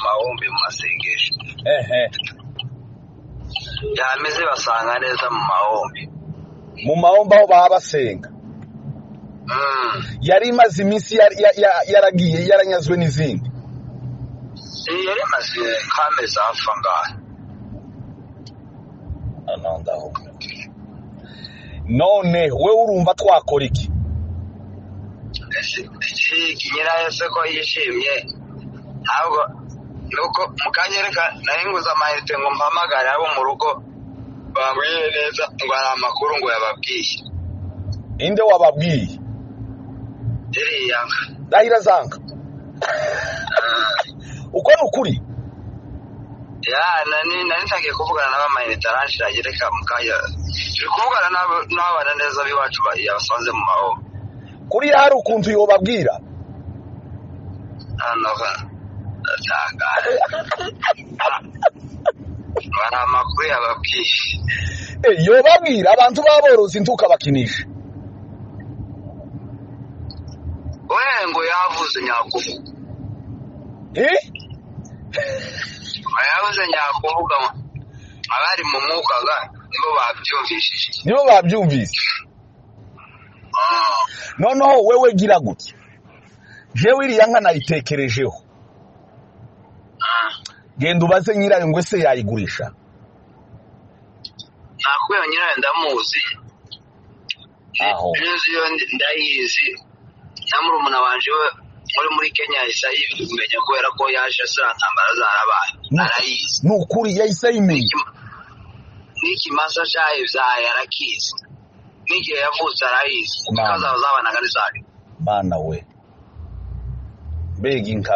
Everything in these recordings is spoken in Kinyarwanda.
mahombi mu masengesho yameze basanga neza mu mahombi aho baba basenga. Yari imaze iminsi yaragiye yaranyazwe n'izindi. Yari imaze kamezi hafi ngaho. None we urumva twakora iki? Nyirayo se ko yishimye ntabwo nuko mukanyereka nahinguza amahirwe ngo mpamagare abo mu rugo bambwiye neza ngo hari amakuru ngo yababwiye. Inde wababwiye? Iriya Dahira Zanga. Uko nukuri? Nani ntagiye kuvugana n'abamahirwe aranshiraje reka mukanya turi kuvugana n'abana neza biwacu yabasanze mu maho. Kuri hari ukuntu yobabwira? Bara amakuru yababwiye. Yobabwira abantu baborozi ntukabakinisha. Ngo yavuze nyakuvuga. Yavuze nyakuvuga abari mu mwuka ga nibo babyumvise. Noneho wewe gira gutya. Jewe iriya nka nayitekerejeho. Genda ubaze nyirayo ngo se yayigurisha. Nakuye nyirayo ndamuzi. Niyo ndayizi. Namurumuna wanje muri Kenya isayimenya kubera ko yaje asantambara zarabaye. Arayizi. Nukuri yayisayimenya. N'ikimasa cyayo yarakizi. N'igihe yavutse arayizi. Ukazabanaga n'isari. Bana we. Beginka.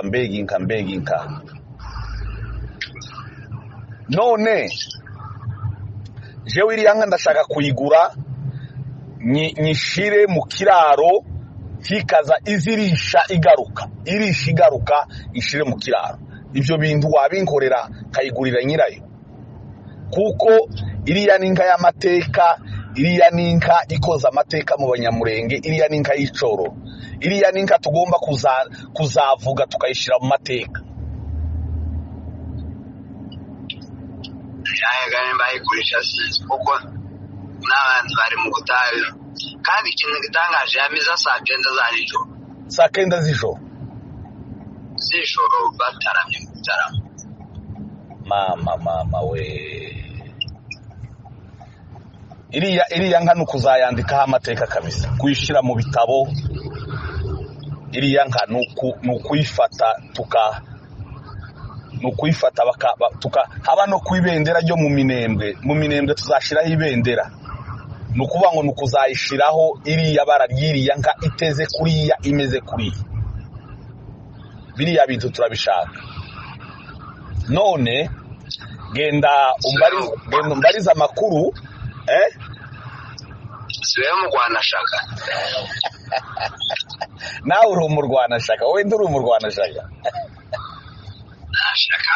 None jewe iriya nka ndashaka kuyigura nyishire mu kiraro hikaza izirisha igaruka ishire mu kiraro. Ibyo bintu wabinkorera kayigurira nyirayo kuko iriya ninka y'amateka, iriya ninka ikoza amateka mu Banyamurenge, iriya ninka y'icoro, iriya ninka tugomba kuzavuga tukayishira mu mateka. Bayigurisha kuko n'abantu bari mu gutayo kandi ikintu gitangaje yamiza saa 9 z'ijoro bataramye mu gitaramo. Mama we iriya nka nukuzayandikaho amateka kabisa, kuyishira mu bitabo. Iriya nka nukuyifata haba no kwibendera ryo mu minembwe tuzashiraho ibendera. Nukuvuga ngo nukuzayishiraho iriya bara ryiriya nka iteze kuriya imeze kuriya. Biriya bintu turabishaka. None genda umbariza amakuru siwe mu Rwanashaka. Nawe uri mu Rwanashaka, wowe nduri mu Rwanashaka. Nashaka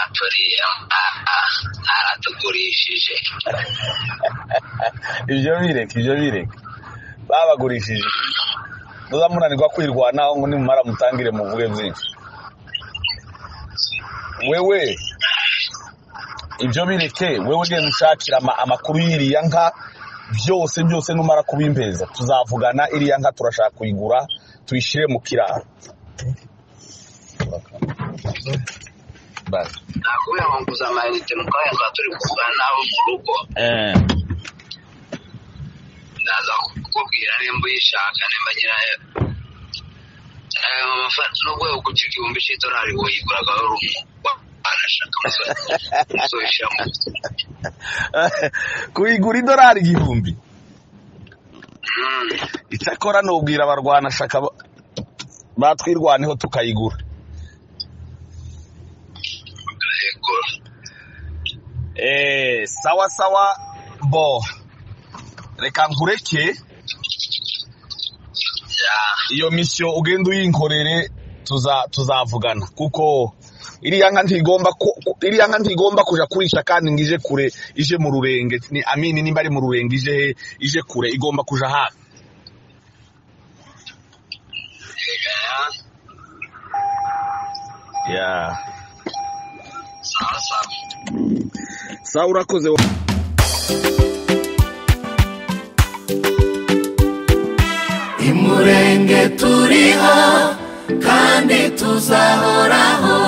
aratugurishije. Ibyo bireke babagurishije. Muzamunanirwa kwirwanaho ngo nimumara mutangire muvuge byinshi. Wewe ibyo bireke, wewe genda ushakira amakuru y'iriya nka byose numara kubimbeza tuzavugana. Iriya nka turashaka kuyigura tuyishire mu kiraro. Basi nakuye ngo uzamayite mukaya ngo turi kuvugana nawe mu rugo. Ndaza kukubwira nimba uyishaka nimba nyirayo amafaranga n'ubwo ugucika $1000 uyiguraga rumu wanashaka musoyishamo kuyigura $1000. Icyakora nubwira abarwanashaka batwirwaneho tukayigura. Sawa bo reka nkureke iyo mission ugenda uyinkorere tuzavugana kuko iriya nka ntigomba kuja kurisha kandi ngije kure ije mu Rurenge. Ni amini nimba ari mu Rurenge ije kure igomba kuja hafi. sawa urakoze. Imurenge turiho kandi tuzahoraho.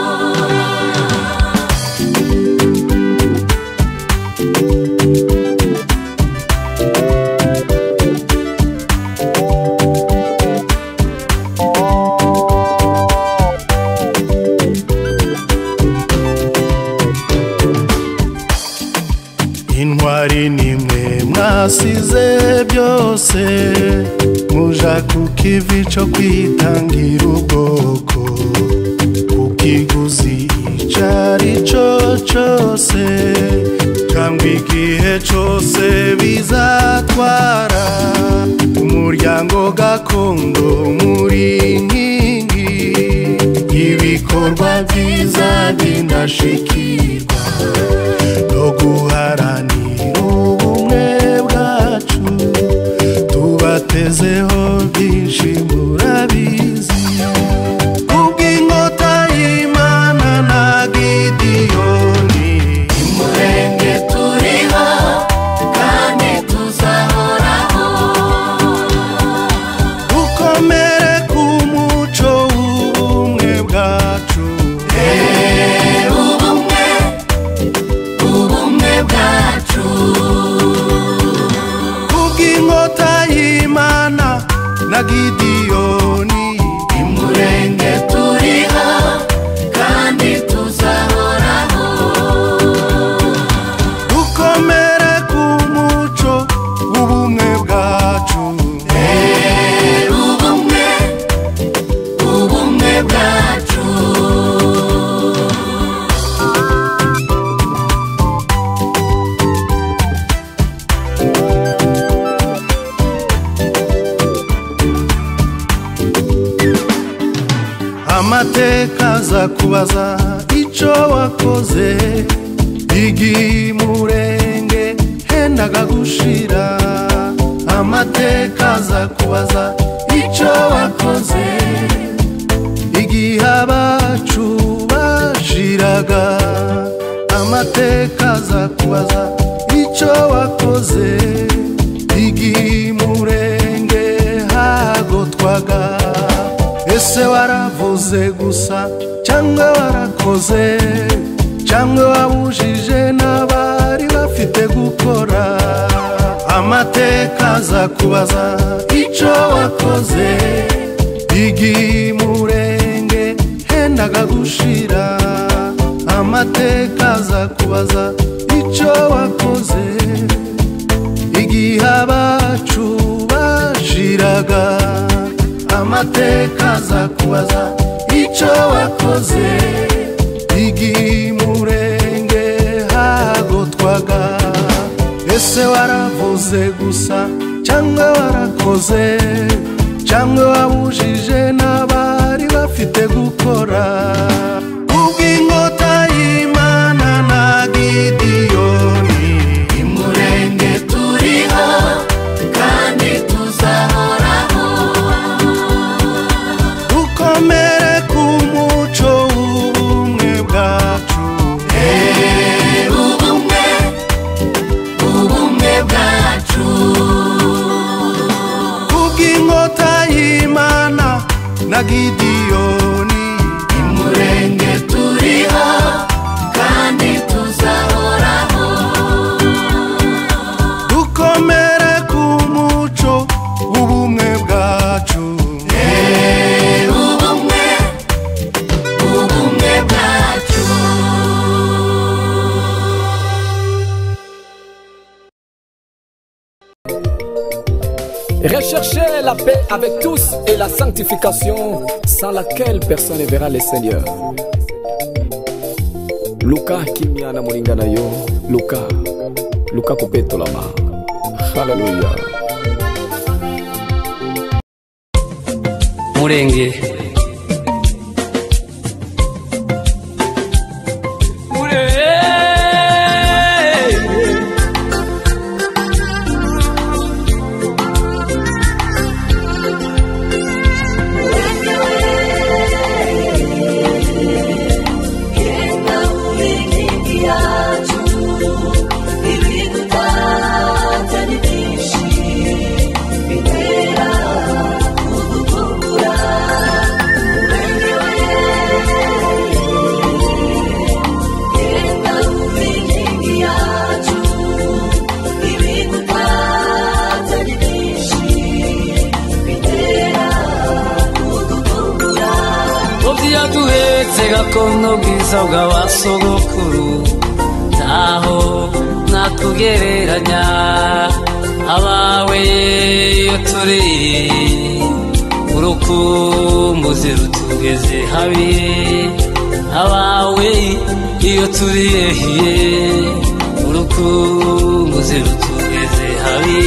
Intwari nimwe mwasize byose muja kukivi cyo kwitangira ubwoko kukiguzi icari cyo cyose cyangwa igihe cyose bizatwara umuryango gakondo muri nkingi ibikorwa byiza binashikirwa no guharanira ubumwe bwacu tubatezeho byinshi murabizi kubw'inkota y'Imana na Gideyoni. Imurenge turiho kandi tuzahoraho. Dukomere ku muco w'ubumwe bwacu. Ubumwe bwacu. Kubw'inkota y'Imana na Gideyoni. Imurenge turiho kandi tuzahoraho. Dukomere ku muco w'ubumwe bwacu. Ubumwe bwacu. Amateka aza kubaza icyo wakoze igimurenge hendaga gushira. Amateka aza kubaza icyo wakoze igihe abacu bashiraga. Amateka aza kubaza icyo wakoze igimurenge hagotwaga. Ese waravuze gusa cyangwa warakoze cyangwa wabujije n'abari bafite gukora? Amateka aza kubaza icyo wakoze igimurenge hendaga gushira. Amateka aza kubaza icyo wakoze igihe abacu bashiraga. Amateka aza kubaza icyo wakoze igimurenge hagotwaga. Ese waravuze gusa cyangwa warakoze cyangwa wabujije n'abari bafite gukora? Kubw'inkota y'Imana na Gideyoni. Imurenge turiho kandi tuzahoraho. Dukomere ku muco w'ubumwe bwacu. Ubumwe bwacu. Kubw'inkota y'Imana na Gideyoni. Imurenge turiho kandi tuzahoraho. Dukomere ku muco w'ubumwe bwacu. Ubumwe bwacu. Recherchez la paix avec tous et la sanctification sans laquelle personne ne verra le Seigneur. Luka kimiana mulingana yo. Luka kupeto lama. Hallelujah. Murenge. n'ubwiza bw'abasogokuru ntaho nakugereranya abawe iyo turi urukumbuzi rutugeze habi abawe iyo turi urukumbuzi rutugeze habi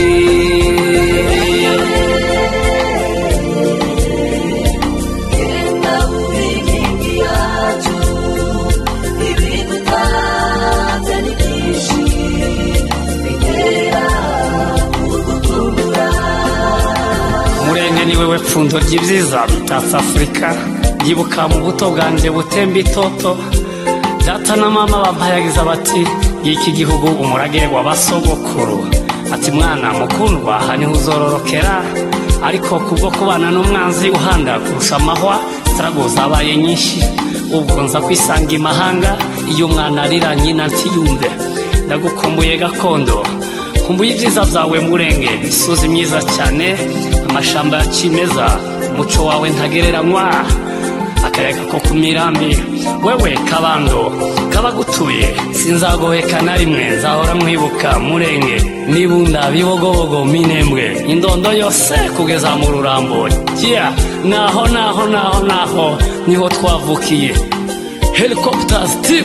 Murenge ni wewe pfundo ry'ibyiza bitatse Afurika yibuka mu buto bwanje butemba itoto data na mama bampayagiza bati iki gihugu umurage w'abasogokuru ati mwana mukundwa haniho uzororokera ariko kubwo kubana n'umwanzi uhanda kurusha amahwa strago zabaye nyinshi ubwo nza kwisanga imahanga iyo umwana arira nyina ntiyumve ndagukumbuye gakondo kumbuye ibyiza byawe Murenge imisozi myiza cyane amashamba ya kimeza umuco wawe ntagereranywa akayaga ko ku mirambi wewe kabando kabagutuye sinzagoheka na rimwe nzahora mwibuka Murenge nibunda bibogobogo minembwe indondo yose kugeza mu rurambo naho niho twavukiye helicopters team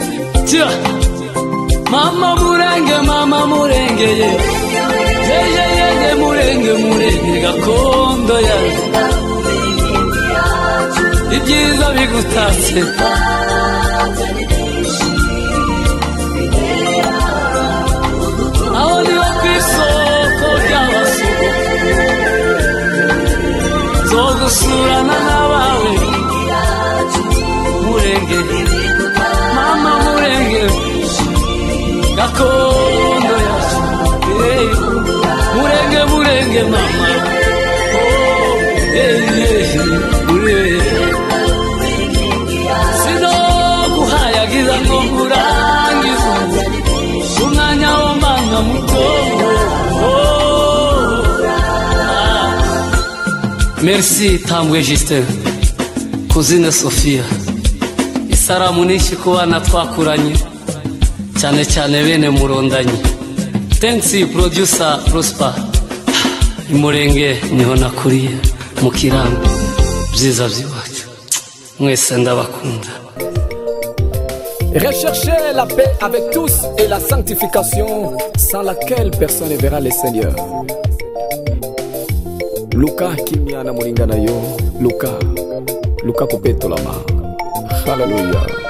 mama Murenge ye Murenge gakondo yawe ibyiza bigutatse aho niho ku isoko ry'abasogokuru zogusurana n'abawe Murenge mama Murenge gakondo yacu Murenge mama sino guhayagiza ngo ngurangize umwanya w'amanga mutongo merci Tambwe Justin cousine Sophia isaramu niki ku bana twakuranye cyane cyane bene Murondanye thanks producer Prosper Murenge niho nakuriye mu kirambi byiza by'iwacu mwese ndabakunda. Recherchez la paix avec tous et la sanctification sans laquelle personne ne verra le Seigneur. Luka Kimiana Mulingana yo Luka Kupetolama. Hallelujah.